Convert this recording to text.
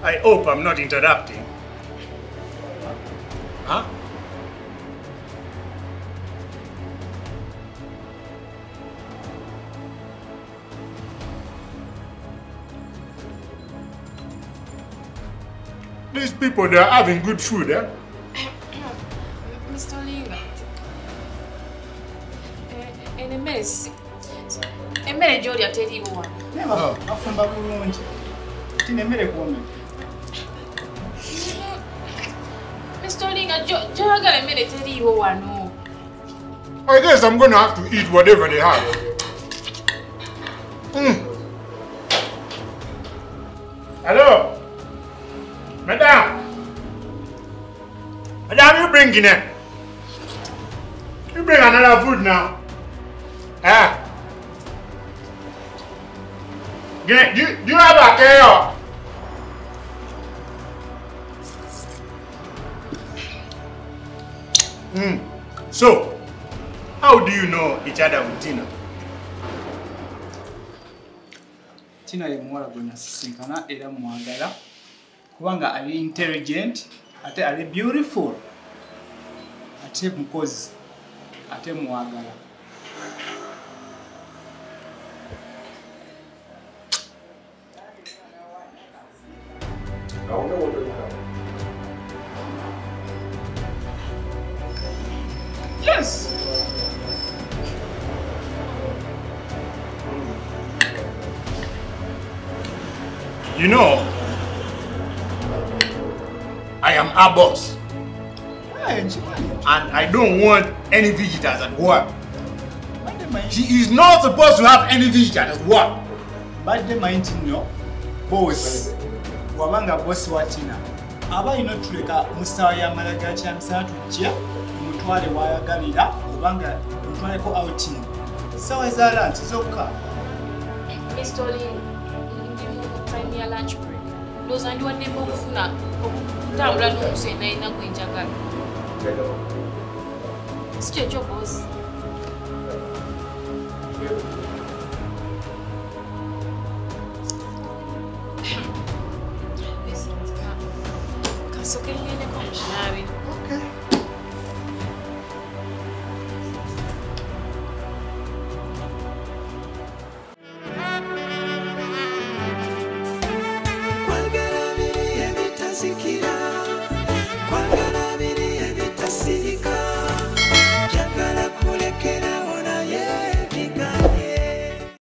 I hope I'm not interrupting. Huh? These people, they are having good food, eh? Mr. Olinga. In a mess. A minute, Jody, I tell you one. Never. I'm from Babylon. In a minute, woman. Mr. Olinga, Joe got a minute, tell you one. No. I guess I'm gonna have to eat whatever they have. Hello? Madam! Madam, you bringing it? You bring another food now. Ah. Do you have a care? So, how do you know each other with Tina? Tina is more than a sinkana, era mwagala. Kubanga ali intelligent, ate ali beautiful. Ate mukozi, ate mwagala. Yes. You know, I am our boss. And I don't want any visitors at work. She is not supposed to have any visitors at work. But the mind no boss. Wabanga boss wa Tina. Aba inotuleka musawa ya malaga cha msatu chia mutwale wayagalira obanga mutwale ko outing. Sawa za lunch zokka. Mr. Olinga, time ya lunch break. Those and one name okufuna okutambula n'omusena ina gwenjagala. Sikyo boss.